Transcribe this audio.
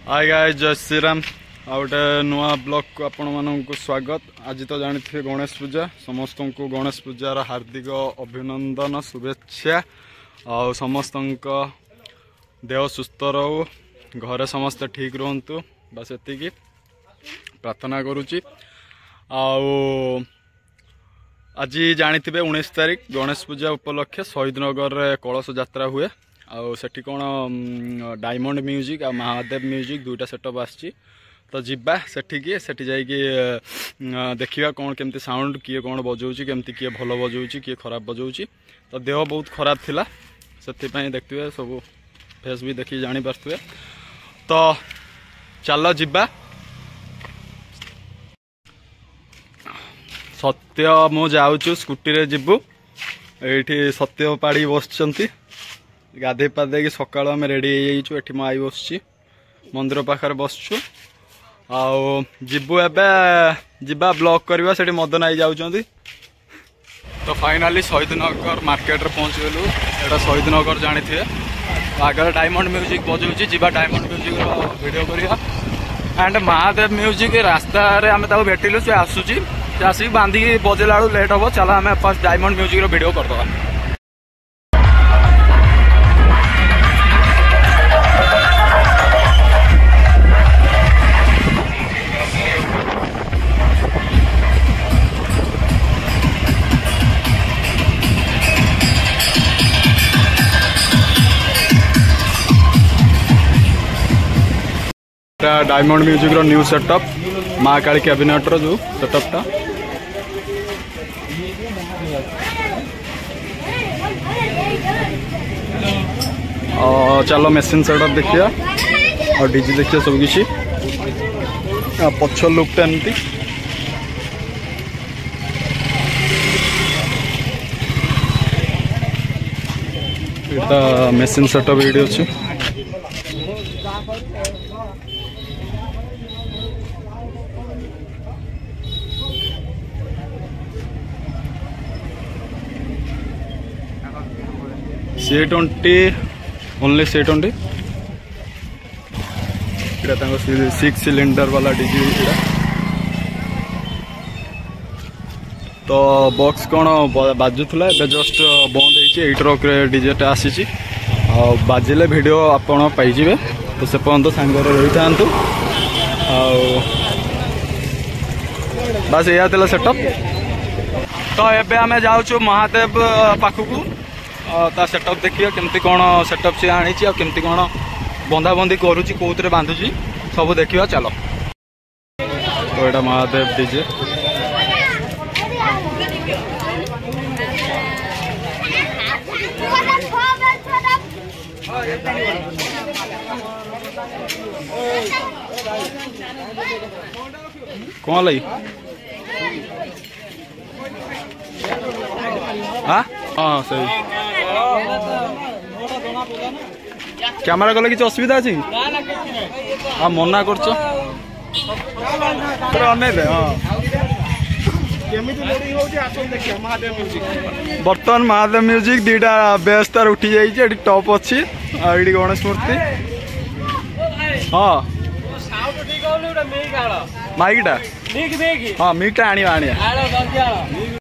Hi guys, जय श्रीराम। आ गोटे नुआ ब्लॉग को आपण मानक स्वागत। आज तो जानी गणेश पूजा, समस्त को गणेश पूजार हार्दिक अभिनंदन शुभेच्छा। आ समस्त देह सुस्थ रो, घरे समस्त ठीक रुहतु, बस एतिकी प्रार्थना करुच्ची। आज जानी 19 तारीख गणेश पूजा उपलक्षे शहीदनगर रे कलश यात्रा हुए। आठी कौन डायमंड म्यूजिक आ महादेव म्यूजिक दुईटा सेटअप आसी, तो जीवा सेठिकी देखिया कौन केमती साउंड किए कौन बजाऊँच, केमती किए भल बजाऊँच, किए खराब बजाऊँच। तो देह बहुत खराब थिला, से देखते सब फेस भी देखी जानी पारे। तो चल जीवा। सत्य मु जाऊँ स्कूटी रे जीवु। ये सत्य पाड़ी बसचंती गाधे पाधे कि सकाल आम रेडी हो ये मो आई बस मंदिर पाखे बसचु। जीवु एबे ब्लॉक करवा से मदन आई जाऊँच। तो फाइनाली शहीदनगर मार्केट रे पहुँच गलु। एटा शहीदनगर जानी थे, आगे डायमंड म्यूजिक बजाऊँच। जीवा डायमंड म्यूजिक वीडियो करिया। एंड महादेव म्यूजिक रास्ता रे आम भेटिलु, से आसुची, आसिक बांधिकी बजेला लेट हम। चलो आम फर्स्ट डायमंड म्यूजिक वीडियो करदे। डायमंड म्यूजिक रो new setup, Maa Kali cabinet रो जो सेटअपटा। चलो मेसिन सेटअप देखिया और डीजे देखिया सब किसी। पछ लुकटा एमती मेसिन सेटअप ये अच्छे। C20 ओनली C20 इटा 6 सिलिंडर वाला डीजे। तो बॉक्स कौन बाजुला जस्ट बंद होती ट्रक डीजेटा आसी बाजिले वीडियो आपण पाइबे। तो से पर्यंत सांगर रही था। बस यह सेटअप। तो एबे आम जाऊँ महादेव पाखक। ता सेटअप देखिए केमती कौन सेटअप सी आनी, केमती कौन बंधा बंधी करुच्ची, कौन बांधुची सब देखिए। चलो। तो यहाँ महादेव डीजे कौन लगी। हाँ सही। कैमरा कले किसी असुविधा अच्छी मना कर बर्तमान महादेव म्यूजिक दीटा बेस तार उठी जाइए। टॉप अच्छी ये गणेश मूर्ति। हाँ माइकटा हाँ मिकटा आनिया।